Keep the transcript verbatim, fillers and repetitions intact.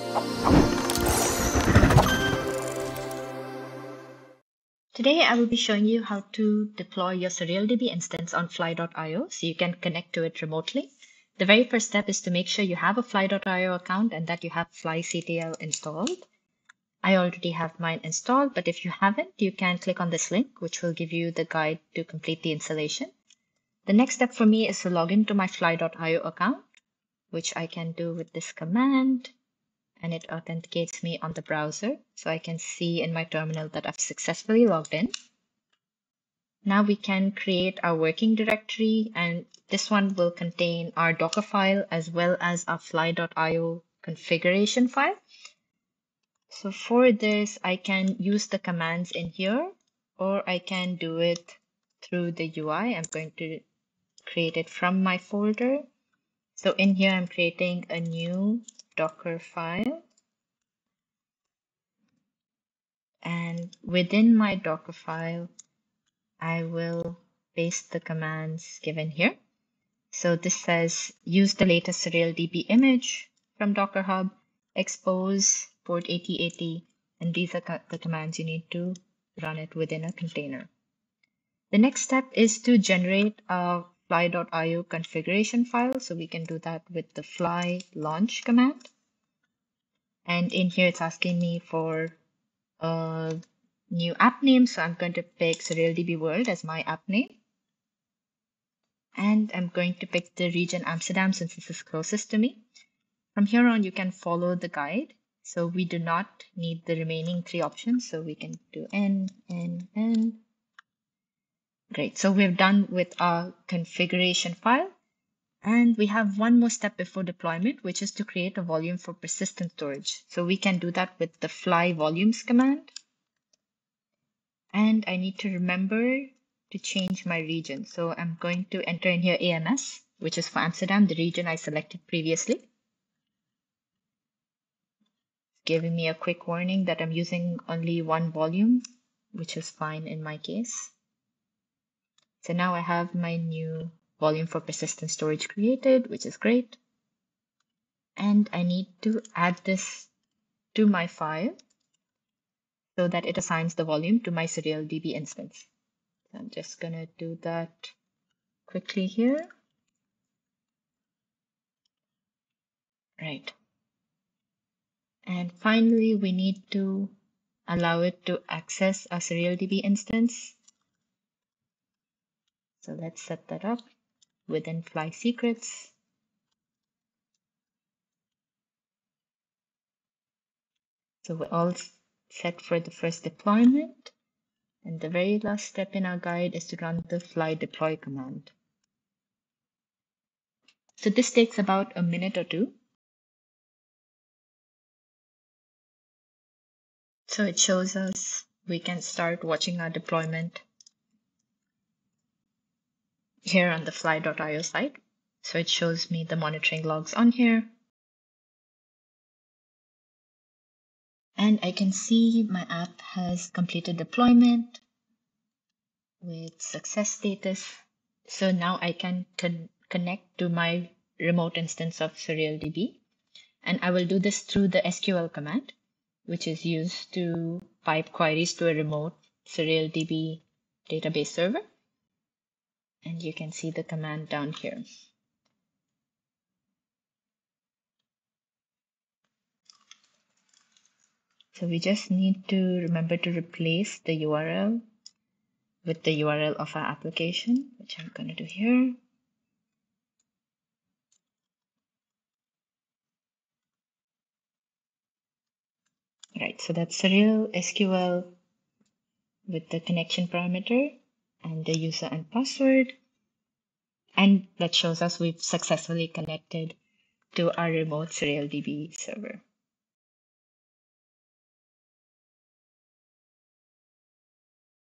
Today, I will be showing you how to deploy your SurrealDB instance on fly dot i o so you can connect to it remotely. The very first step is to make sure you have a fly dot i o account and that you have flyctl installed. I already have mine installed, but if you haven't, you can click on this link, which will give you the guide to complete the installation. The next step for me is to log into my fly dot i o account, which I can do with this command. And it authenticates me on the browser, so I can see in my terminal that I've successfully logged in. Now we can create our working directory, and this one will contain our Docker file as well as our fly dot i o configuration file. So for this, I can use the commands in here, or I can do it through the U I. I'm going to create it from my folder. So in here, I'm creating a new Docker file. And within my Docker file, I will paste the commands given here. So this says use the latest SurrealDB image from Docker Hub, expose port eighty eighty, and these are the commands you need to run it within a container. The next step is to generate a fly dot i o configuration file. So we can do that with the fly launch command. And in here, it's asking me for a new app name. So I'm going to pick SurrealDB World as my app name. And I'm going to pick the region Amsterdam since this is closest to me. From here on, you can follow the guide. So we do not need the remaining three options. So we can do N, N, N. Great. So we're done with our configuration file. And we have one more step before deployment, which is to create a volume for persistent storage. So we can do that with the fly volumes command. And I need to remember to change my region. So I'm going to enter in here A M S, which is for Amsterdam, the region I selected previously. Giving me a quick warning that I'm using only one volume, which is fine in my case. So now I have my new volume for persistent storage created, which is great. And I need to add this to my file so that it assigns the volume to my SurrealDB instance. So I'm just going to do that quickly here. Right. And finally, we need to allow it to access a SurrealDB instance. So let's set that up within Fly Secrets. So we're all set for the first deployment. And the very last step in our guide is to run the fly deploy command. So this takes about a minute or two. So it shows us we can start watching our deployment here on the fly dot i o site. So it shows me the monitoring logs on here. And I can see my app has completed deployment with success status. So now I can con connect to my remote instance of SurrealDB. And I will do this through the S Q L command, which is used to pipe queries to a remote SurrealDB database server. And you can see the command down here. So we just need to remember to replace the U R L with the U R L of our application, which I'm going to do here. Right, so that's Surreal S Q L with the connection parameter and the user and password. And that shows us we've successfully connected to our remote SurrealDB server.